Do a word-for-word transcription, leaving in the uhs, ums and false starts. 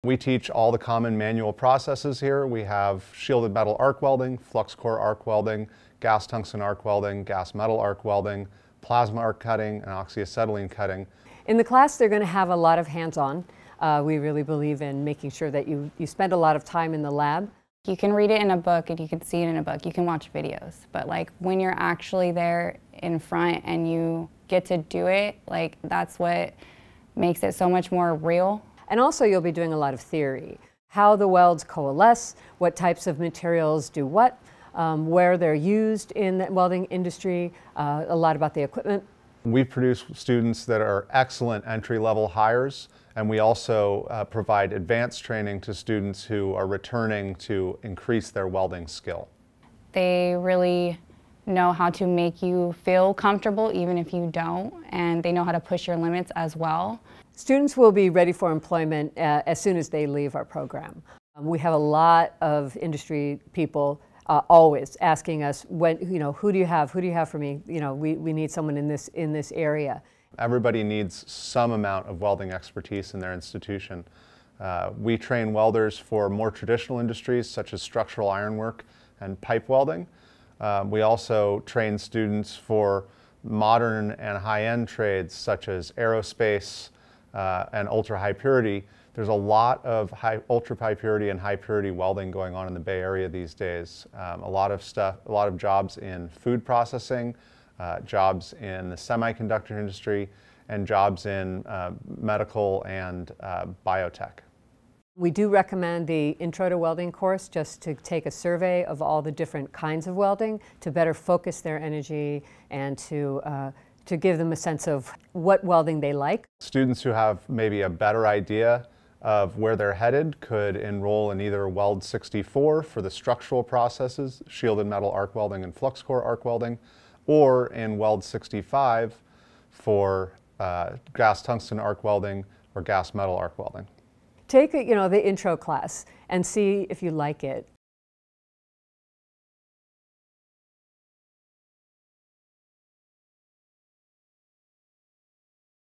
We teach all the common manual processes here. We have shielded metal arc welding, flux core arc welding, gas tungsten arc welding, gas metal arc welding, plasma arc cutting, and oxyacetylene cutting. In the class, they're going to have a lot of hands-on. Uh, we really believe in making sure that you, you spend a lot of time in the lab. You can read it in a book and you can see it in a book. You can watch videos. But like when you're actually there in front and you get to do it, like that's what makes it so much more real. And also you'll be doing a lot of theory. How the welds coalesce, what types of materials do what, um, where they're used in the welding industry, uh, a lot about the equipment. We produce students that are excellent entry-level hires, and we also uh, provide advanced training to students who are returning to increase their welding skill. They really know how to make you feel comfortable even if you don't, and they know how to push your limits as well. Students will be ready for employment uh, as soon as they leave our program. Um, we have a lot of industry people Uh, always asking us, when, you know, who do you have? Who do you have for me? You know, we, we need someone in this, in this area. Everybody needs some amount of welding expertise in their institution. Uh, we train welders for more traditional industries such as structural ironwork and pipe welding. Uh, we also train students for modern and high-end trades such as aerospace uh, and ultra-high purity. There's a lot of high, ultra-high purity and high purity welding going on in the Bay Area these days. Um, a lot of stuff, a lot of jobs in food processing, uh, jobs in the semiconductor industry, and jobs in uh, medical and uh, biotech. We do recommend the Intro to Welding course just to take a survey of all the different kinds of welding to better focus their energy and to uh, to give them a sense of what welding they like. Students who have maybe a better idea of where they're headed could enroll in either Weld sixty-four for the structural processes, shielded metal arc welding and flux core arc welding, or in Weld sixty-five for uh, gas tungsten arc welding or gas metal arc welding. Take, you know, the intro class and see if you like it.